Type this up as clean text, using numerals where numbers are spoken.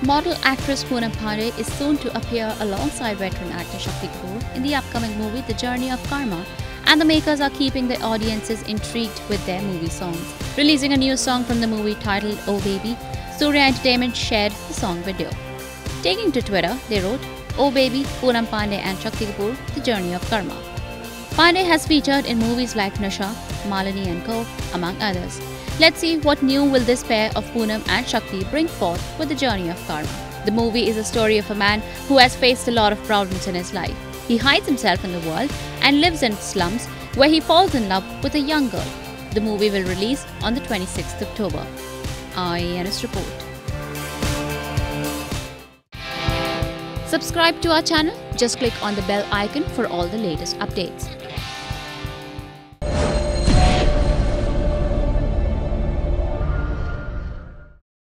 Model actress Poonam Pandey is soon to appear alongside veteran actor Shakti Kapoor in the upcoming movie The Journey of Karma, and the makers are keeping the audiences intrigued with their movie songs. Releasing a new song from the movie titled Oh Baby, Surya Entertainment shared the song video. Taking to Twitter, they wrote, "Oh Baby, Poonam Pandey and Shakti Kapoor, The Journey of Karma." Pandey has featured in movies like Nasha, Malini and Co, among others. Let's see what new will this pair of Poonam and Shakti bring forth with The Journey of Karma. The movie is a story of a man who has faced a lot of problems in his life. He hides himself in the world and lives in slums where he falls in love with a young girl. The movie will release on the 26th October. IANS report. Subscribe to our channel. Just click on the bell icon for all the latest updates.